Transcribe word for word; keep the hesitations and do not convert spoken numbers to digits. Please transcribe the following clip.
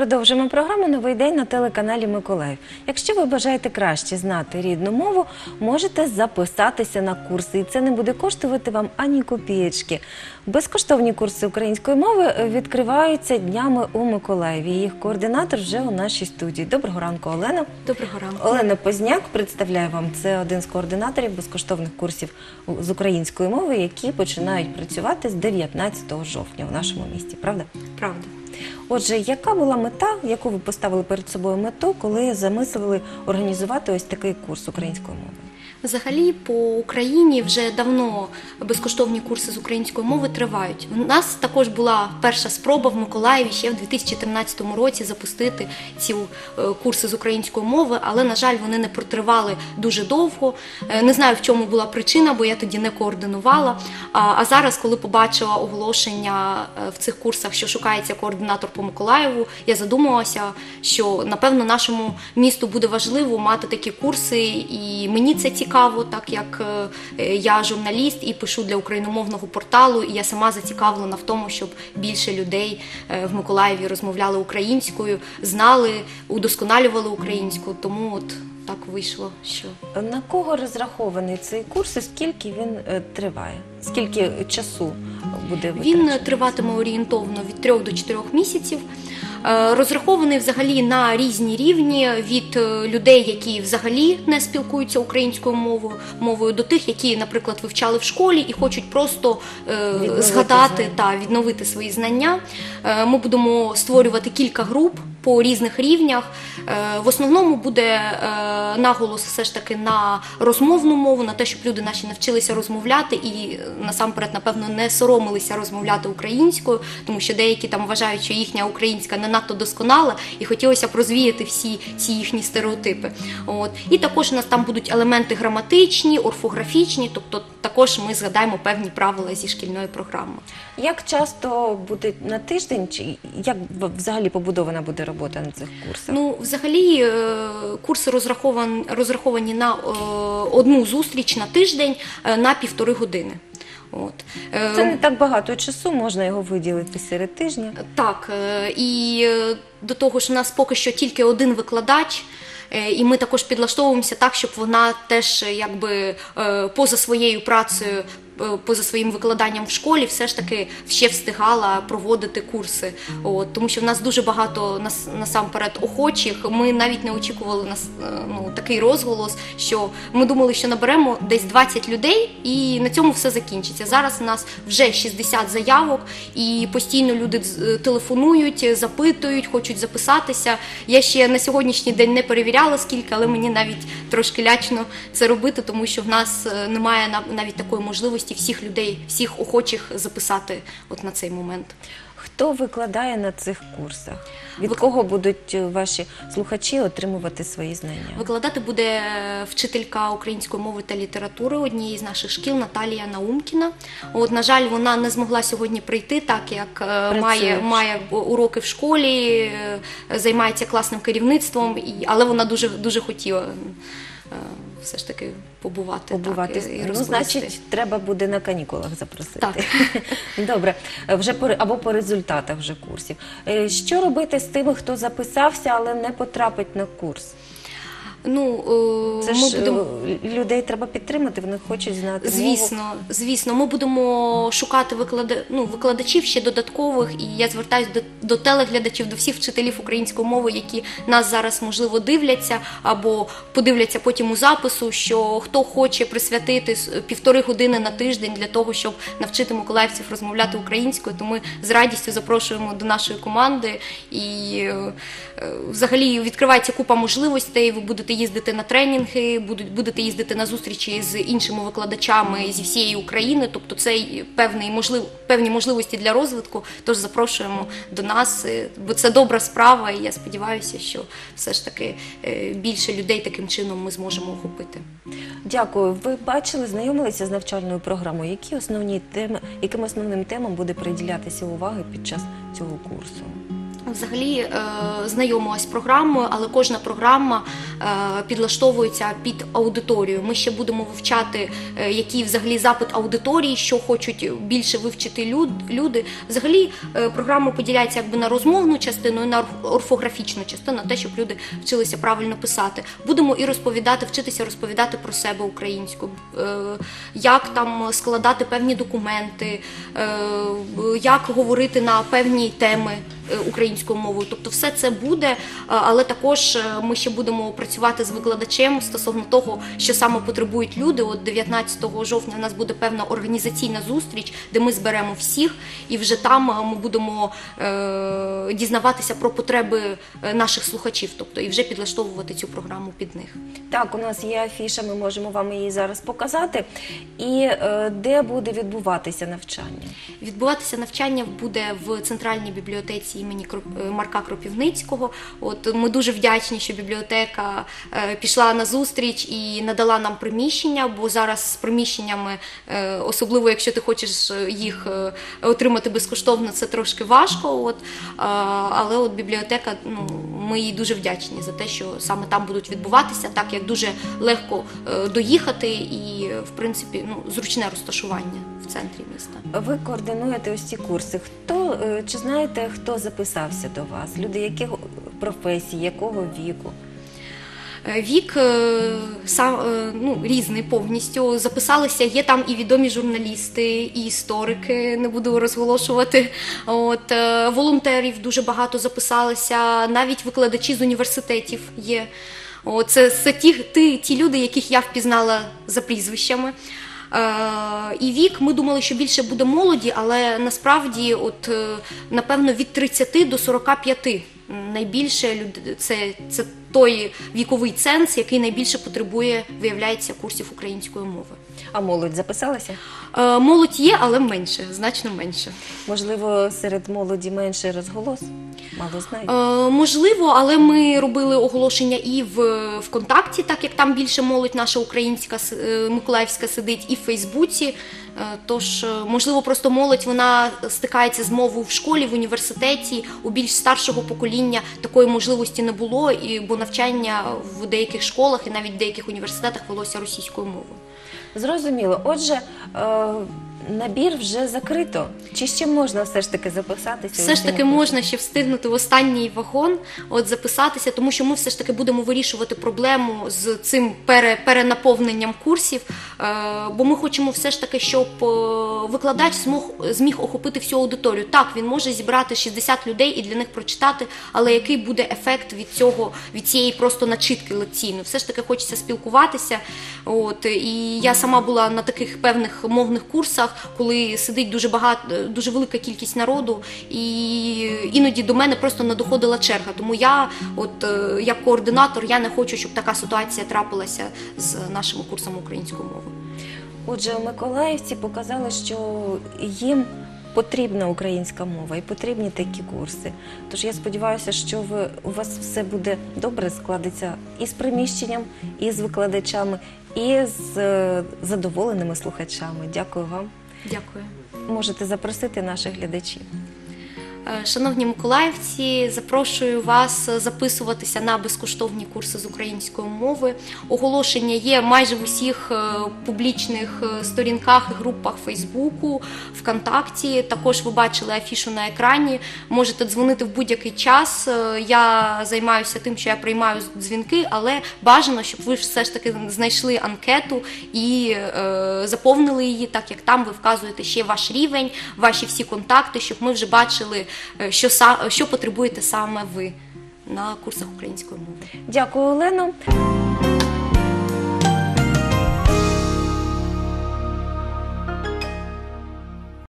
Продовжуємо програму «Новий день» на телеканалі Миколаїв. Якщо ви бажаєте краще знати рідну мову, можете записатися на курси. І це не буде коштувати вам ані копієчки. Безкоштовні курси української мови відкриваються днями у Миколаєві. Їх координатор вже у нашій студії. Доброго ранку, Олена. Доброго ранку. Олена Позняк представляє вам. Це один з координаторів безкоштовних курсів з української мови, які починають працювати з дев'ятнадцятого жовтня в нашому місті. Правда? Правда. Отже, яка була мета, яку ви поставили перед собою мету, коли замислили організувати ось такий курс української мови? Взагалі, по Україні вже давно безкоштовні курси з української мови тривають. У нас також була перша спроба в Миколаєві ще в дві тисячі тринадцятому році запустити ці курси з української мови, але, на жаль, вони не протривали дуже довго. Не знаю, в чому була причина, бо я тоді не координувала. А зараз, коли побачила оголошення в цих курсах, що шукається координатор по Миколаєву, я задумалася, що, напевно, нашому місту буде важливо мати такі курси, і мені це цікаво. Цікаво, так як я журналіст і пишу для україномовного порталу, і я сама зацікавлена в тому, щоб більше людей в Миколаєві розмовляли українською, знали, удосконалювали українську, тому от так вийшло, що... На кого розрахований цей курс і скільки він е, триває? Скільки часу буде витрачено? Він триватиме орієнтовно від трьох до чотирьох місяців. Розрахований взагалі на різні рівні, від людей, які взагалі не спілкуються українською мовою, мовою, до тих, які, наприклад, вивчали в школі і хочуть просто е, згадати та відновити свої знання. Е, ми будемо створювати кілька груп по різних рівнях. Е, в основному буде е, наголос все ж таки на розмовну мову, на те, щоб люди наші навчилися розмовляти і насамперед, напевно, не соромилися розмовляти українською, тому що деякі там вважають, що їхня українська не надто досконала, і хотілося б розвіяти всі ці їхні стереотипи. От. І також у нас там будуть елементи граматичні, орфографічні, тобто також ми згадаємо певні правила зі шкільної програми. Як часто буде на тиждень, чи як взагалі побудована буде робота на цих курсах? Ну, взагалі, курси розраховані, розраховані на одну зустріч на тиждень на півтори години. От. Це не так багато часу, можна його виділити серед тижня. Так, і до того ж у нас поки що тільки один викладач, і ми також підлаштовуємося так, щоб вона теж якби поза своєю працею, поза своїм викладанням в школі все ж таки ще встигала проводити курси. От, тому що в нас дуже багато нас, насамперед охочих. Ми навіть не очікували нас, ну, такий розголос, що ми думали, що наберемо десь двадцять людей і на цьому все закінчиться. Зараз у нас вже шістдесят заявок і постійно люди телефонують, запитують, хочуть записатися. Я ще на сьогоднішній день не перевіряла скільки, але мені навіть трошки лячно це робити, тому що в нас немає навіть такої можливості всіх людей, всіх охочих записати от на цей момент. Хто викладає на цих курсах? Від Вик... кого будуть ваші слухачі отримувати свої знання? Викладати буде вчителька української мови та літератури однієї з наших шкіл Наталія Наумкіна. От, на жаль, вона не змогла сьогодні прийти, так як має, має уроки в школі, займається класним керівництвом, але вона дуже, дуже хотіла все ж таки побувати. побувати. Так, і ну, значить, треба буде на канікулах запросити. Так. Добре. Вже по, або по результатах вже курсів. Що робити з тими, хто записався, але не потрапить на курс? Ну, Це ми ж будемо... людей треба підтримати, вони хочуть знати Звісно, мову. звісно. Ми будемо шукати виклад... ну, викладачів ще додаткових, і я звертаюся до, до телеглядачів, до всіх вчителів української мови, які нас зараз, можливо, дивляться, або подивляться потім у запису, що хто хоче присвятити півтори години на тиждень для того, щоб навчити миколаївців розмовляти українською, то ми з радістю запрошуємо до нашої команди. І взагалі відкривається купа можливостей, ви будете їздити на тренінги, будете їздити на зустрічі з іншими викладачами зі всієї України, тобто це певні, можлив, певні можливості для розвитку, тож запрошуємо до нас, бо це добра справа, і я сподіваюся, що все ж таки більше людей таким чином ми зможемо охопити. Дякую. Ви бачили, знайомилися з навчальною програмою. Які основні теми, яким основним темам буде приділятися уваги під час цього курсу? Взагалі е, знайомилась з програмою, але кожна програма е, підлаштовується під аудиторію. Ми ще будемо вивчати, е, який взагалі запит аудиторії, що хочуть більше вивчити люд, люди. Взагалі е, програма поділяється якби на розмовну частину і на орфографічну частину, на те, щоб люди вчилися правильно писати. Будемо і розповідати, вчитися розповідати про себе українською, е, як там складати певні документи, е, як говорити на певні теми українською мовою. Тобто все це буде, але також ми ще будемо працювати з викладачем стосовно того, що саме потребують люди. От дев'ятнадцятого жовтня у нас буде певна організаційна зустріч, де ми зберемо всіх, і вже там ми будемо е, дізнаватися про потреби наших слухачів, тобто і вже підлаштовувати цю програму під них. Так, у нас є афіша, ми можемо вам її зараз показати. І е, де буде відбуватися навчання? Відбуватися навчання буде в Центральній бібліотеці імені Марка Кропивницького. От ми дуже вдячні, що бібліотека е, пішла на зустріч і надала нам приміщення, бо зараз з приміщеннями, е, особливо якщо ти хочеш їх е, отримати безкоштовно, це трошки важко. От, е, але от бібліотека, ну, ми їй дуже вдячні за те, що саме там будуть відбуватися, так як дуже легко е, доїхати і, в принципі, ну, зручне розташування в центрі міста. Ви координуєте ось ці курси. Хто, е, чи знаєте, хто записався до вас? Люди яких професій, якого віку? Вік е, сам, е, ну, різний повністю. Записалися, є там і відомі журналісти, і історики, не буду розголошувати. От, е, волонтерів дуже багато записалися, навіть викладачі з університетів є. О, це це ті, ті, ті люди, яких я впізнала за прізвищами. Е, і вік, ми думали, що більше буде молоді, але насправді, от, е, напевно, від тридцяти до сорока п'яти найбільше люд... це, це той віковий ценз, який найбільше потребує, виявляється, курсів української мови. А молодь записалася? Е, молодь є, але менше, значно менше. Можливо, серед молоді менше розголос? Мало знають. Е, можливо, але ми робили оголошення і в ВКонтакті, так як там більше молодь наша українська, е, миколаївська сидить, і в Фейсбуці. Е, тож, можливо, просто молодь, вона стикається з мовою в школі, в університеті, у більш старшого покоління такої можливості не було, і, бо навчання в деяких школах і навіть в деяких університетах велося російською мовою. Зрозуміло. Отже, е, набір вже закрито. Чи ще можна все ж таки записатися? Все ж таки можна ще встигнути в останній вагон, от записатися, тому що ми все ж таки будемо вирішувати проблему з цим пере, перенаповненням курсів, е, бо ми хочемо все ж таки, щоб е, викладач змог, зміг охопити всю аудиторію. Так, він може зібрати шістдесят людей і для них прочитати, але який буде ефект від цього, від цієї просто начитки лекційної? Все ж таки хочеться спілкуватися. От, і я сама була на таких певних мовних курсах, коли сидить дуже багато, дуже велика кількість народу, і іноді до мене просто не доходила черга. Тому я, от як координатор, я не хочу, щоб така ситуація трапилася з нашими курсами української мови. Отже, миколаївці показали, що їм потрібна українська мова і потрібні такі курси. Тож я сподіваюся, що ви, у вас все буде добре, складеться і з приміщенням, і з викладачами, і з е, задоволеними слухачами. Дякую вам. Дякую. Можете запросити наших глядачів. Шановні миколаївці, запрошую вас записуватися на безкоштовні курси з української мови. Оголошення є майже в усіх публічних сторінках і групах Фейсбуку, ВКонтакті. Також ви бачили афішу на екрані. Можете дзвонити в будь-який час. Я займаюся тим, що я приймаю дзвінки, але бажано, щоб ви все ж таки знайшли анкету і е, заповнили її, так як там ви вказуєте ще ваш рівень, ваші всі контакти, щоб ми вже бачили, Що, що потребуєте саме ви на курсах української мови. Дякую, Олено.